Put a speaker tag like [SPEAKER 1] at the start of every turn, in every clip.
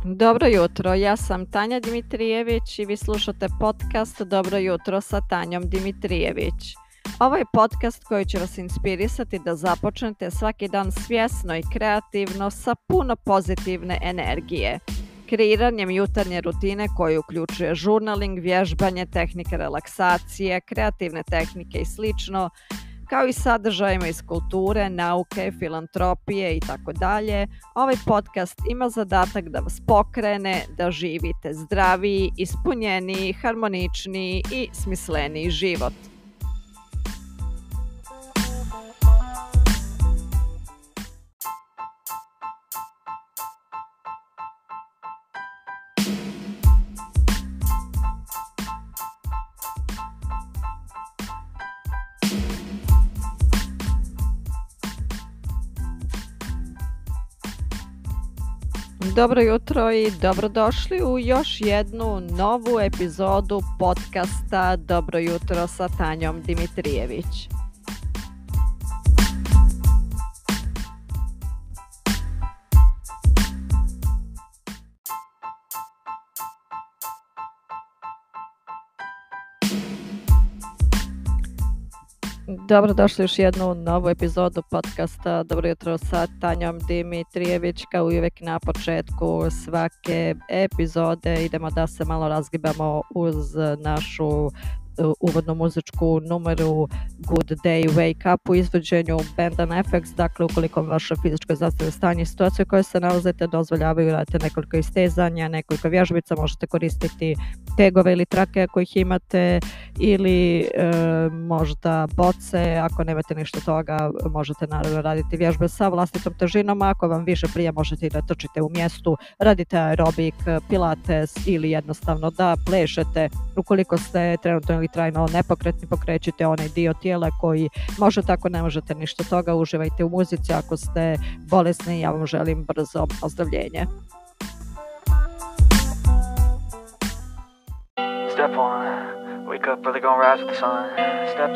[SPEAKER 1] Dobro jutro, ja sam Tanja Dimitrijević i vi slušate podcast Dobro jutro sa Tanjom Dimitrijević. Ovo je podcast koji će vas inspirisati da započnete svaki dan svjesno i kreativno sa puno pozitivne energije. Kreiranjem jutarnje rutine koji uključuje žurnaling, vježbanje, tehnike relaksacije, kreativne tehnike i slično, kao i sadržajima iz kulture, nauke, filantropije itd. Ovaj podcast ima zadatak da vas pokrene, da živite zdraviji, ispunjeniji, harmoničniji i smisleniji život. Dobro jutro i dobrodošli u još jednu novu epizodu podcasta Dobro jutro sa Tanjom Dimitrijević. Dobrodošli u još jednu novu epizodu podcasta Dobro jutro sa Tanjom Dimitrijević. Kao i uvijek na početku svake epizode idemo da se malo razgibamo uz našu uvodnu muzičku numeru Good Day Wake Up u izvođenju benda NFX. Dakle, ukoliko vaše fizičko i zdravstveno stanje i situacije u kojoj se nalazite dozvoljavaju radite nekoliko istezanja, nekoliko vježbica, možete koristiti tegove ili trake ako ih imate ili možda boce. Ako nemate ništa toga, možete naravno raditi vježbe sa vlastitom težinom. Ako vam više prije, možete i da trčite u mjestu, radite aerobik, pilates ili jednostavno da plešete. Ukoliko ste trenutno ili trajno nepokretni, pokrećite onaj dio tijela koji možete. Ako ne možete ništa toga, uživajte u muzici. Ako ste bolesni, ja vam želim brzo ozdravljenje.
[SPEAKER 2] Step 1, wake up early, gonna rise with the sun. Step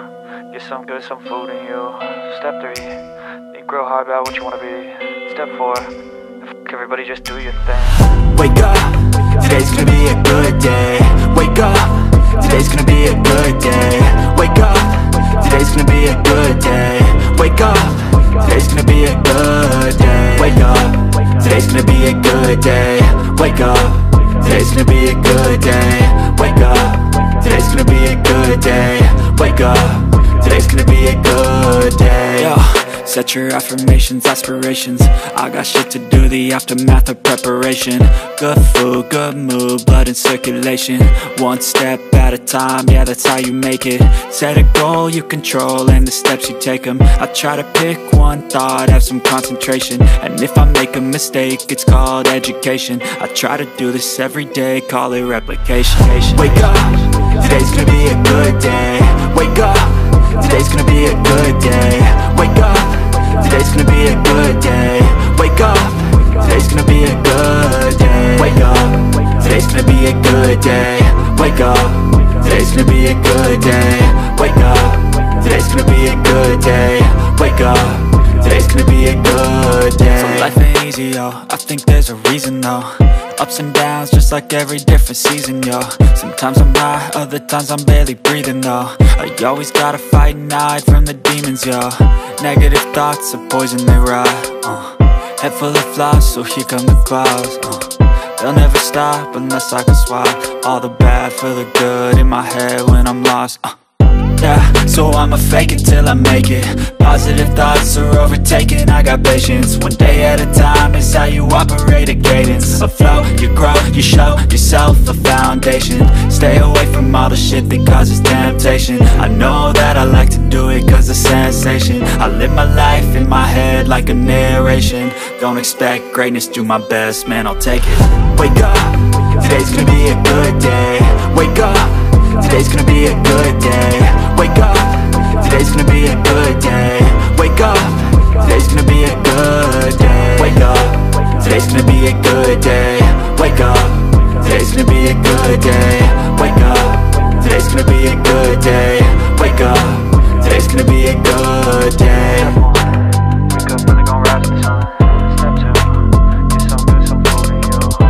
[SPEAKER 2] 2, get some good, some food in you. Step 3, think real hard about what you wanna be. Step 4, fuck everybody, just do your thing.
[SPEAKER 3] Wake up, today's gonna be a good day. Wake up, today's gonna be a good day. Wake up, today's gonna be a good day. Wake up, today's gonna be a good day. Wake up, today's gonna be a good day. Wake up, today's gonna be a good day. Wake up, today's gonna be a good day. Wake up, today's gonna be a good day. Yo, set your affirmations, aspirations. I got shit to do, the aftermath of preparation. Good food, good mood, blood in circulation. One step at a time, yeah, that's how you make it. Set a goal you control and the steps you take them. I try to pick one thought, have some concentration. And if I make a mistake, it's called education. I try to do this every day, call it replication. Wake up, today's gonna be a good day. Wake up, today's gonna be a good day. Wake up, today's gonna be a good day. Wake up, today's gonna be a good day. Wake up, today's gonna be a good day. Wake up, today's gonna be a good day. Wake up, today's gonna be a good day. Wake up, today's gonna be a good day. So life ain't easy, yo, I think there's a reason though. Ups and downs, just like every different season, yo. Sometimes I'm high, other times I'm barely breathing, though. I always gotta fight and hide from the demons, yo. Negative thoughts are poison, they rot. Head full of flies, so here come the clouds. They'll never stop unless I can swap all the bad for the good in my head when I'm lost. Yeah, so I'ma fake it till I make it. Positive thoughts are overtaken, I got patience. One day at a time is how you operate a cadence. A flow, you grow, you show yourself a foundation. Stay away from all the shit that causes temptation. I know that I like to do it cause it's sensation. I live my life in my head like a narration. Don't expect greatness, do my best, man, I'll take it. Wake up, today's gonna be a good day. Wake up, today's gonna be a good day. Wake up, today's gonna be a good day. Wake up, today's gonna be a good day. Wake up, today's gonna be a good day. Wake up, today's gonna be a good day. Wake up, today's gonna be a good day. Wake up, today's gonna be a good day.
[SPEAKER 2] Wake up, really gonna rise with the sun. Step 2, get some good, some food in you.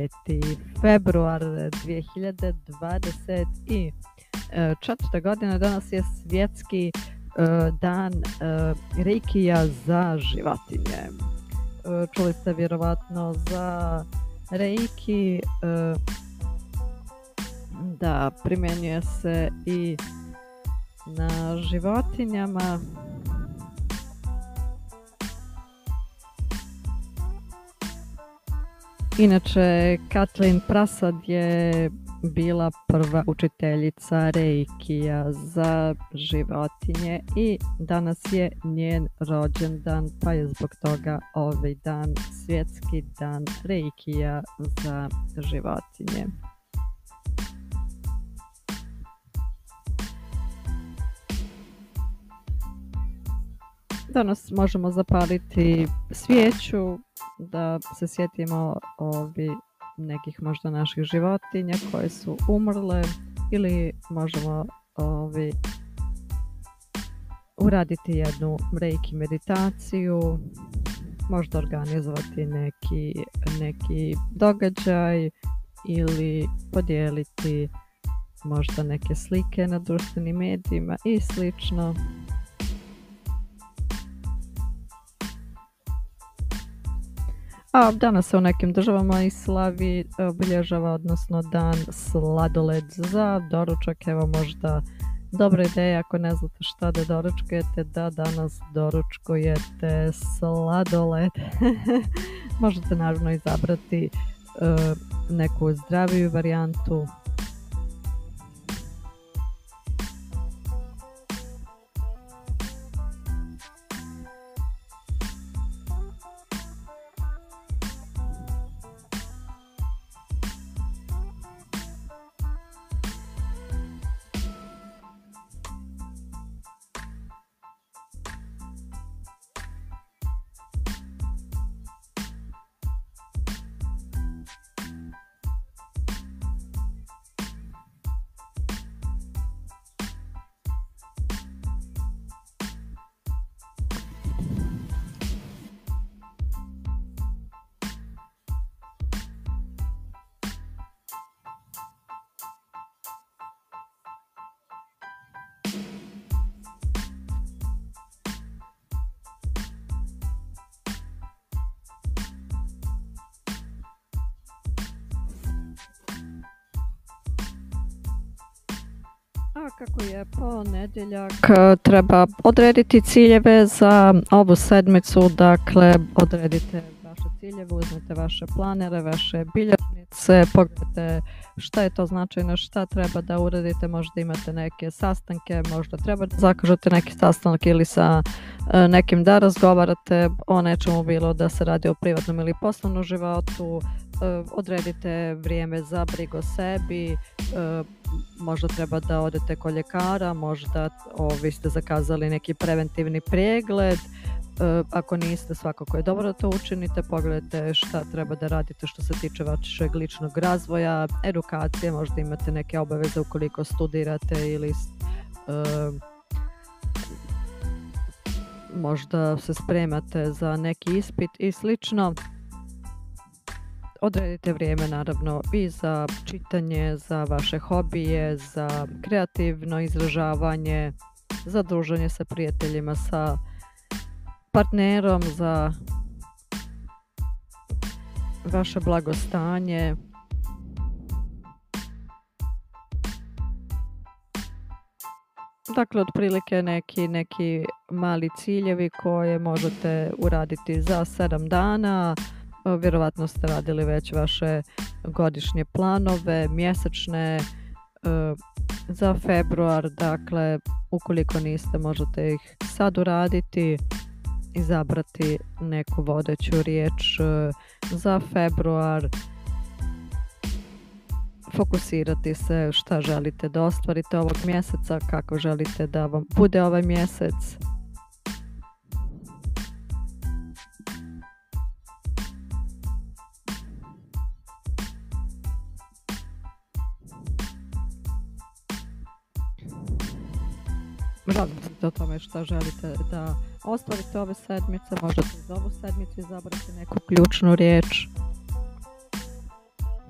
[SPEAKER 1] 25. februar 2024. godine. Danas je svjetski dan reikija za životinje. Čuli ste vjerovatno za reiki, da primjenjuje se i na životinjama. Inače, Kathleen Prasad je bila prva učiteljica reikija za životinje i danas je njen rođendan, pa je zbog toga ovaj dan svjetski dan reikija za životinje. Danas možemo zapaliti svijeću da se sjetimo nekih možda naših životinja koje su umrle, ili možemo uraditi jednu reiki meditaciju, možda organizovati neki događaj ili podijeliti možda neke slike na društvenim medijima i slično. A danas se u nekim državama i slavi obilježava, odnosno dan sladoled za doručak. Evo možda dobra ideja ako ne znate šta da doručkujete, da danas doručkujete sladoled. Možete naravno izabrati neku zdraviju varijantu. A kako je ponedjeljak, treba odrediti ciljeve za ovu sedmicu. Dakle, odredite vaše ciljeve, uzmite vaše planere, vaše bilježnice, pogledajte šta je to značajno, šta treba da uradite. Možda imate neke sastanke, možda treba da zakažete neki sastanak ili sa nekim da razgovarate o nečemu, bilo da se radi o privatnom ili poslovnom životu. Odredite vrijeme za brigu o sebi, možda treba da odete kod ljekara, možda vi ste zakazali neki preventivni pregled. Ako niste, svakako je dobro da to učinite. Pogledajte šta treba da radite što se tiče vašeg ličnog razvoja, edukacije, možda imate neke obaveze ukoliko studirate ili možda se spremate za neki ispit i slično. Odredite vrijeme naravno i za čitanje, za vaše hobije, za kreativno izražavanje, za druženje sa prijateljima, sa partnerom, za vaše blagostanje. Dakle, otprilike neki mali ciljevi koje možete uraditi za 7 dana. Vjerovatno ste radili već vaše godišnje planove, mjesečne za februar. Dakle, ukoliko niste, možete ih sad uraditi, izabrati neku vodeću riječ za februar, fokusirati se šta želite da ostvarite ovog mjeseca, kako želite da vam bude ovaj mjesec. Razmislite o tome šta želite da ostvarite ove sedmice. Možete za ovu sedmicu izabrati neku ključnu riječ.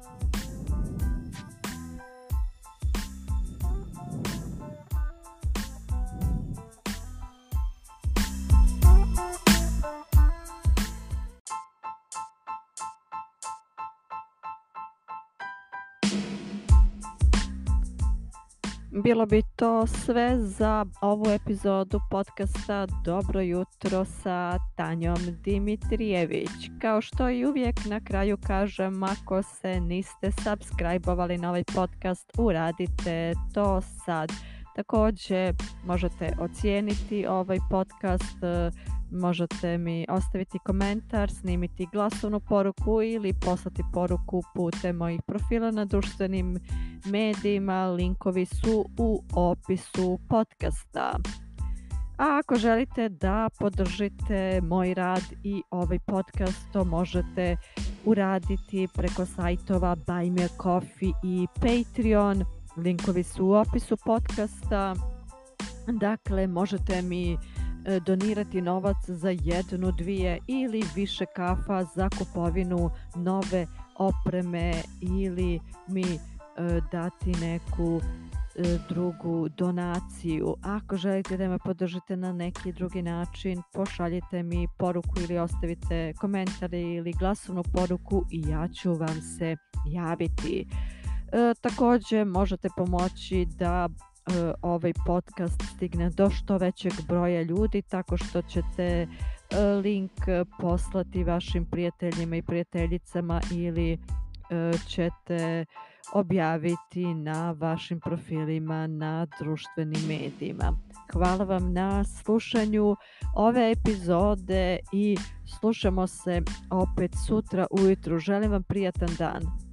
[SPEAKER 1] bilo bi to sve za ovu epizodu podcasta Dobro jutro sa Tanjom Dimitrijević. Kao što i uvijek na kraju kažem, ako se niste subscribe-ovali na ovaj podcast, uradite to sad. Također možete ocijeniti ovaj podcast, možete mi ostaviti komentar, snimiti glasovnu poruku ili poslati poruku putem mojih profila na društvenim medijima. Linkovi su u opisu podcasta. A ako želite da podržite moj rad i ovaj podcast, to možete uraditi preko sajtova Buy Me a Coffee i Patreon. Linkovi su u opisu podcasta. Dakle, možete mi donirati novac za 1, 2 ili više kafa za kupovinu nove opreme ili mi dati neku drugu donaciju. Ako želite da me podržite na neki drugi način, pošaljite mi poruku ili ostavite komentar ili glasovnu poruku i ja ću vam se javiti. Također možete pomoći da ovaj podcast stigne do što većeg broja ljudi tako što ćete link poslati vašim prijateljima i prijateljicama ili ćete objaviti na vašim profilima na društvenim medijima. Hvala vam na slušanju ove epizode i slušamo se opet sutra ujutru. Želim vam prijatan dan.